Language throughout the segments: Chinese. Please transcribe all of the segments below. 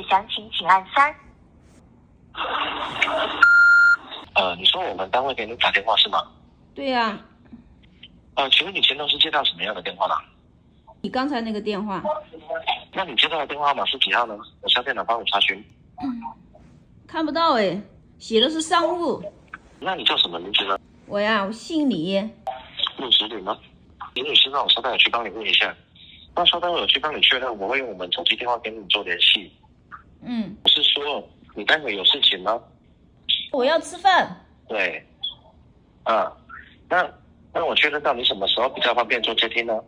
详情请按3。 你说我们单位给你打电话是吗？ 对呀。 请问你前头是接到什么样的电话呢？ 你刚才那个电话。 那你接到的电话号码是几号呢？我上电脑帮你查询。 看不到哎，写的是商务。 那你叫什么名字呢？ 我呀，我姓李。 陆子李吗？李女士，让我稍待我去帮你问一下。那稍待我去帮你确认，我会用我们手机电话跟你做联系。我是说，你待会有事情吗？ 我要吃饭。 对。那我确认到你什么时候比较方便做接听呢？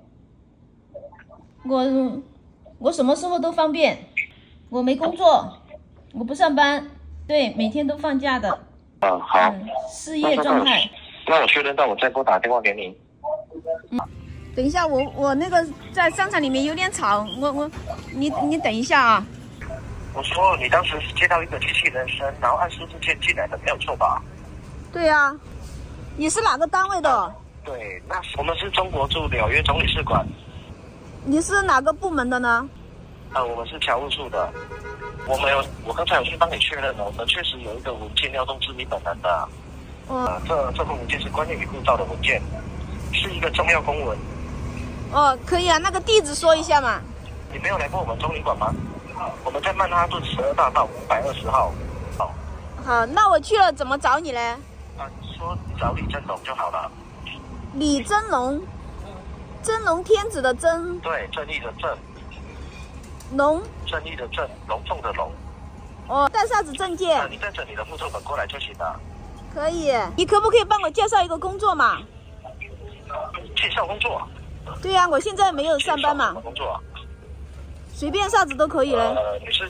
我什么时候都方便，我没工作，我不上班，对，每天都放假的。 好。 失业状态。 那我确认到我再拨打电话给你。 等一下，我那个在商场里面有点吵，你等一下啊。 我说你当时是接到一个机器人声，然后按数字键进来的，没有错吧？ 对啊。你是哪个单位的？ 对，那我们是中国驻纽约总领事馆。 你是哪个部门的呢？ 我们是侨务处的。我刚才有去帮你确认了，我们确实有一个文件要通知你本人的。这份文件是关于你护照的文件，是一个重要公文。 可以啊，那个地址说一下嘛。 你没有来过我们中领馆吗？我们在曼哈顿12大道520号。 好，那我去了怎么找你嘞？ 你说你找李振龙就好了。 李振龙。真龙天子的真。 对，正义的正。 龙。 正义的正，隆重的隆。 带啥子证件？ 你带着你的户口本过来就行了。 可以。你可不可以帮我介绍一个工作嘛？ 介绍工作？ 对呀，我现在没有上班嘛。 什么工作？ 随便啥子都可以嘞。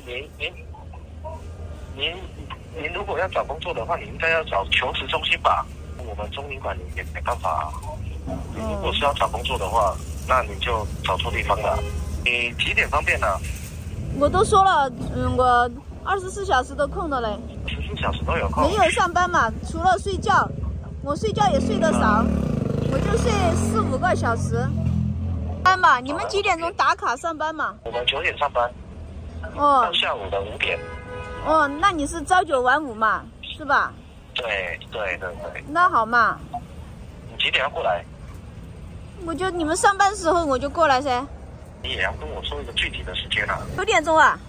您如果要找工作的话，你应该要找求职中心吧？我们中领馆也没办法。你如果是要找工作的话，那你就找错地方了。你几点方便呢？ 我都说了，我24小时都空的嘞。 24小时都有空？ 没有上班嘛，除了睡觉，我睡觉也睡得少，我就睡4、5个小时。班嘛，你们几点钟打卡上班嘛？ 我们9点上班。到下午的5点。 那你是朝9晚5嘛，是吧？ 对。 那好嘛。 你几点要过来？ 你们上班时候我就过来噻。 你也要跟我说一个具体的时间啊。 9点钟啊。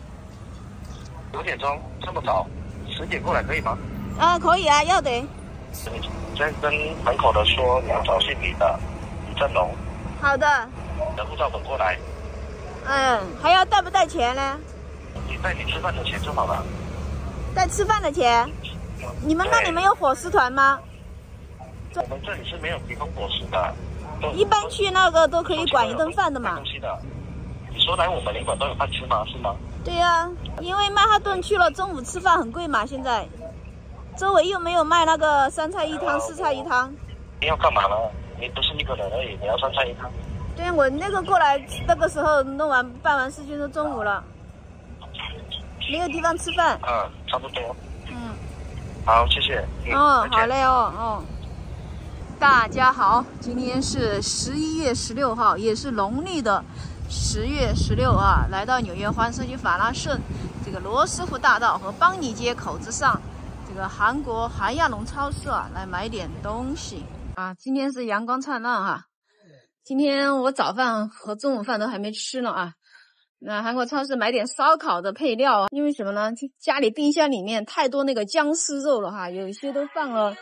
9点钟这么早？10点过来可以吗？ 可以啊，要得。 你再跟门口的说你要找姓李的李振龙。 好的。 你的护照本过来。 还要带不带钱呢？ 你带你吃饭的钱就好了。 带吃饭的钱？你们那里没有伙食团吗？ 我们这里是没有提供伙食的。 一般去那个都可以管一顿饭的嘛。 你说来我们领馆都有饭吃吗？是吗？ 对呀，因为曼哈顿去了中午吃饭很贵嘛，现在周围又没有卖那个3菜1汤、4菜1汤。 你要干嘛呢？你不是一个人而已，你要3菜1汤。 对，我那个过来那个时候办完事情都中午了，没有地方吃饭。 差不多。好，谢谢。 好嘞大家好，今天是11月16号，也是农历的10月16啊。来到纽约环社区法拉盛这个罗斯福大道和邦尼街口子上这个韩国韩亚龙超市啊，来买点东西啊。今天是阳光灿烂啊。今天我早饭和中午饭都还没吃呢啊。那韩国超市买点烧烤的配料啊，因为什么呢？家里冰箱里面太多那个姜丝肉了哈，有一些都放了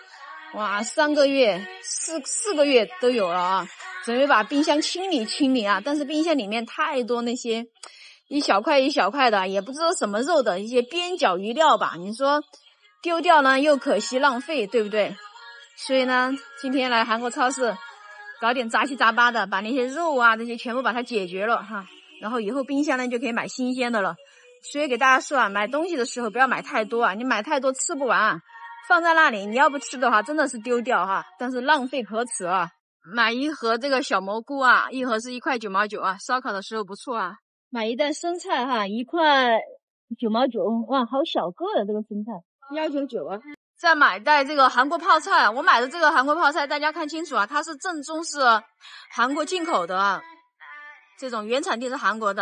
3个月、4个月都有了啊。准备把冰箱清理啊，但是冰箱里面太多那些一小块一小块的，也不知道什么肉的一些边角余料吧。你说丢掉呢又可惜浪费，对不对？所以呢，今天来韩国超市搞点杂七杂八的，把那些肉啊这些全部把它解决了哈。然后以后冰箱呢就可以买新鲜的了。所以给大家说啊，买东西的时候不要买太多啊，你买太多吃不完啊，放在那里你要不吃的话真的是丢掉哈，但是浪费可耻啊。买一盒这个小蘑菇啊，一盒是1块9毛9啊，烧烤的时候不错啊。买一袋生菜哈，1块9毛9，哇，好小个的这个生菜，199啊。再买袋这个韩国泡菜，我买的这个韩国泡菜大家看清楚啊，它是正宗是韩国进口的啊，这种原产地是韩国的，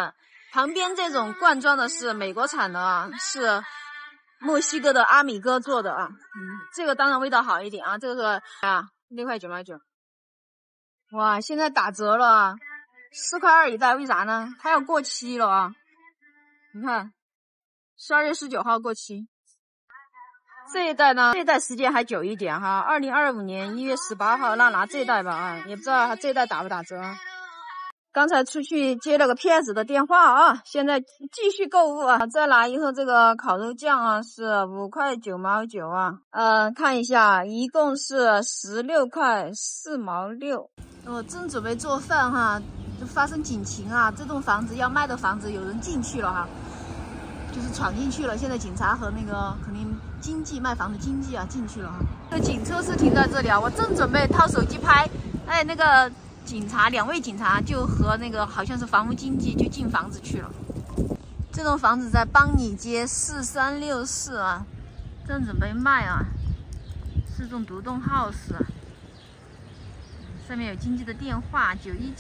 旁边这种罐装的是美国产的啊，是墨西哥的阿米哥做的啊。这个当然味道好一点啊，这个是啊6块9毛9。哇，现在打折了啊，4块2一袋，为啥呢？它要过期了啊！你看，12月19号过期。这一袋呢，这一袋时间还久一点哈，2025年1月18号，那拿这一袋吧啊，也不知道这一袋打不打折啊。刚才出去接了个骗子的电话啊，现在继续购物啊。再拿一盒这个烤肉酱啊，是5块9毛9啊。看一下，一共是16块4毛6。我正准备做饭哈，就发生警情啊！这栋房子要卖的房子有人进去了哈，就是闯进去了。现在警察和那个肯定经纪卖房的经纪啊进去了哈。这个警车是停在这里啊，我正准备掏手机拍，哎，那个2位警察就和那个好像是房屋经纪就进房子去了。这栋房子在邦尼街4364啊，正准备卖啊，是栋独栋 house 啊。上面有经纪的电话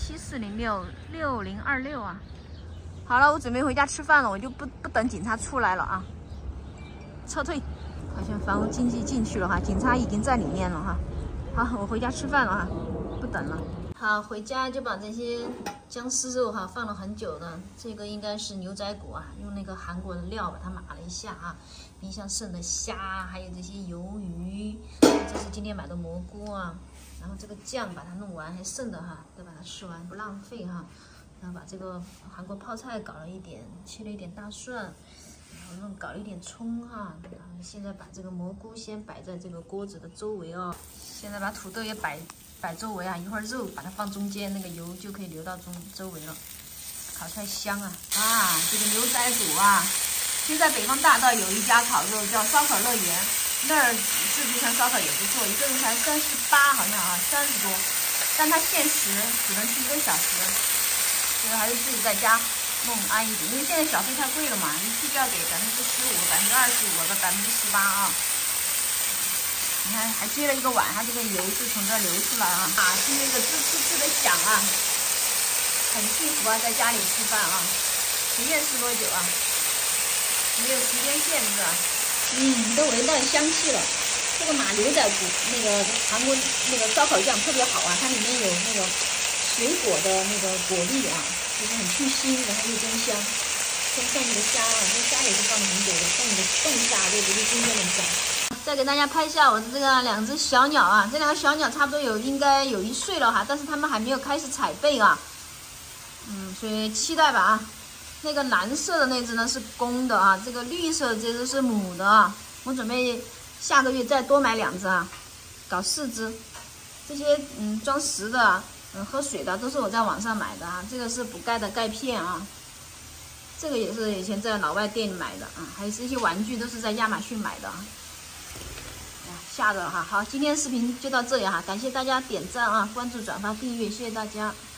91740666026啊。好了，我准备回家吃饭了，我就不等警察出来了啊，撤退。好像房屋经纪进去了哈，警察已经在里面了哈。好，我回家吃饭了哈，不等了。好，回家就把这些姜丝肉哈放了很久的，这个应该是牛仔骨啊，用那个韩国的料把它码了一下啊。冰箱剩的虾，还有这些鱿鱼，这是今天买的蘑菇啊。然后这个酱把它弄完，还剩的哈，都把它吃完，不浪费哈。然后把这个韩国泡菜搞了一点，切了一点大蒜，然后搞了一点葱哈。然后现在把这个蘑菇先摆在这个锅子的周围哦。现在把土豆也摆周围啊，一会儿肉把它放中间，那个油就可以流到周围了。烤出来香啊！这个牛仔骨啊，现在北方大道有一家烤肉叫烧烤乐园，那儿自助餐烧烤也不错，一个人才38好像啊，30多，但它限时只能吃1个小时，所以还是自己在家弄安一点，因为现在小费太贵了嘛，一去就要给15%、25%和18%啊。你看还接了一个碗，它这个油是从这儿流出来啊，听那个吱吱吱的响啊，很幸福啊，在家里吃饭啊。实验室多久啊？没有时间限制啊。都闻到香气了。这个马牛仔骨那个韩国那个烧烤酱特别好啊，它里面有那个水果的那个果粒啊，就是很去腥，然后又真香。先放那个虾啊，那虾也是放了很久的，放那个冻虾，这不是今天的虾。再给大家拍一下我的这个2只小鸟啊，这2个小鸟差不多应该有1岁了哈，但是它们还没有开始采贝啊，所以期待吧啊。那个蓝色的那只呢是公的啊，这个绿色的这只是母的啊。我准备下个月再多买2只啊，搞4只。这些装食的啊，喝水的都是我在网上买的啊。这个是补钙的钙片啊，这个也是以前在老外店里买的啊，还有这些玩具都是在亚马逊买的啊。吓着了哈，好，今天视频就到这里哈，感谢大家点赞啊、关注、转发、订阅，谢谢大家。